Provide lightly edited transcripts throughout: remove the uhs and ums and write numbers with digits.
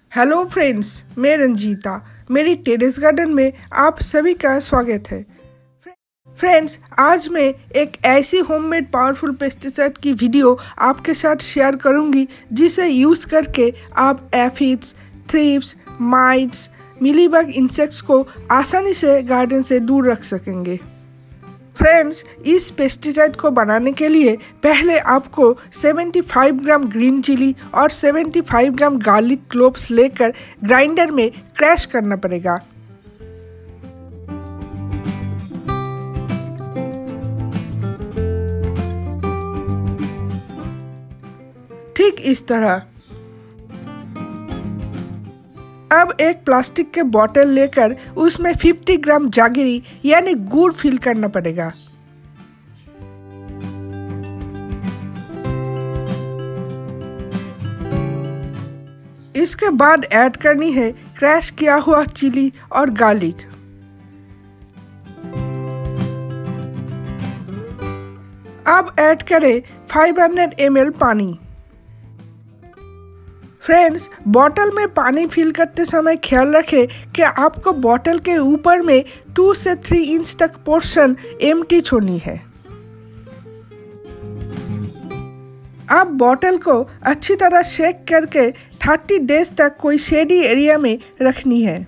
Hello friends, मैं रंजीता। मेरी terrace garden में आप सभी का स्वागत है। फ्रेंड्स, आज मैं एक ऐसी होममेड पावरफुल पेस्टिसाइड की वीडियो आपके साथ शेयर करूंगी जिसे यूज़ करके आप aphids, thrips, mites, mealybug insects को आसानी से गार्डन से दूर रख सकेंगे। फ्रेंड्स, इस पेस्टिसाइड को बनाने के लिए पहले आपको 75 ग्राम ग्रीन चिली और 75 ग्राम गार्लिक क्लोव्स लेकर ग्राइंडर में क्रैश करना पड़ेगा। ठीक इस तरह। अब एक प्लास्टिक के बोतल लेकर उसमें 50 ग्राम जागरी यानी गुड़ फिल करना पड़ेगा। इसके बाद ऐड करनी है क्रैश किया हुआ चिली और गार्लिक। अब ऐड करें 500 ml पानी। फ्रेंड्स, बोतल में पानी फिल करते समय ख्याल रखें कि आपको बोतल के ऊपर में 2 से 3 इंच तक पोर्शन एम्प्टी छोड़नी है। अब बोतल को अच्छी तरह शेक करके 30 डेज तक कोई शेडी एरिया में रखनी है।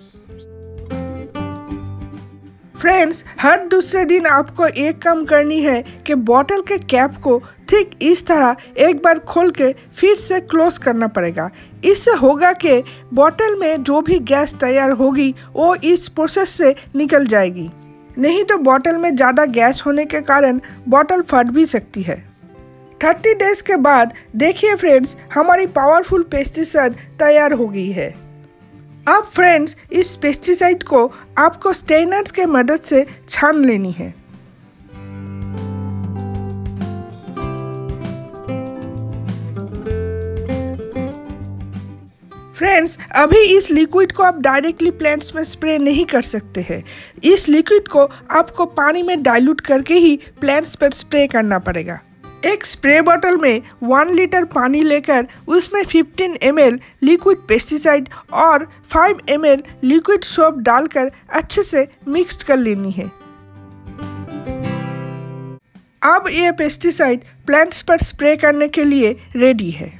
फ्रेंड्स, हर दूसरे दिन आपको एक काम करनी है कि बोतल के कैप को ठीक इस तरह एक बार खोल के फिर से क्लोज करना पड़ेगा। इससे होगा कि बोतल में जो भी गैस तैयार होगी वो इस प्रोसेस से निकल जाएगी। नहीं तो बोतल में ज़्यादा गैस होने के कारण बोतल फट भी सकती है। 30 डेज के बाद देखिए फ्रेंड्स, हमारी पावरफुल पेस्टिसाइड तैयार हो गई है। अब फ्रेंड्स, इस पेस्टिसाइड को आपको स्ट्रेनर्स के मदद से छान लेनी है। फ्रेंड्स, अभी इस लिक्विड को आप डायरेक्टली प्लांट्स में स्प्रे नहीं कर सकते हैं। इस लिक्विड को आपको पानी में डाइल्यूट करके ही प्लांट्स पर स्प्रे करना पड़ेगा। एक स्प्रे बोतल में 1 लीटर पानी लेकर उसमें 15 ml लिक्विड पेस्टिसाइड और 5 ml लिक्विड सोप डालकर अच्छे से मिक्स कर लेनी है। अब ये पेस्टिसाइड प्लांट्स पर स्प्रे करने के लिए रेडी है।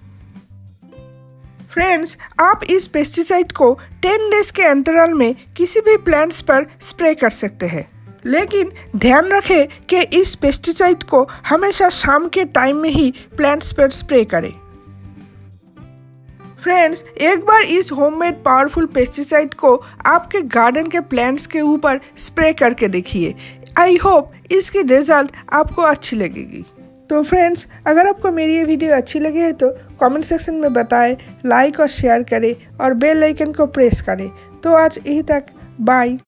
फ्रेंड्स, आप इस पेस्टिसाइड को 10 डेज के अंतराल में किसी भी प्लांट्स पर स्प्रे कर सकते हैं, लेकिन ध्यान रखें कि इस पेस्टिसाइड को हमेशा शाम के टाइम में ही प्लांट्स पर स्प्रे करें। फ्रेंड्स, एक बार इस होममेड पावरफुल पेस्टिसाइड को आपके गार्डन के प्लांट्स के ऊपर स्प्रे करके देखिए। आई होप इसकी रिजल्ट आपको अच्छी लगेगी। तो फ्रेंड्स, अगर आपको मेरी ये वीडियो अच्छी लगी है तो कमेंट सेक्शन में बताएं, लाइक और शेयर करें और बेल आइकन को प्रेस करें। तो आज यहीं तक, बाय।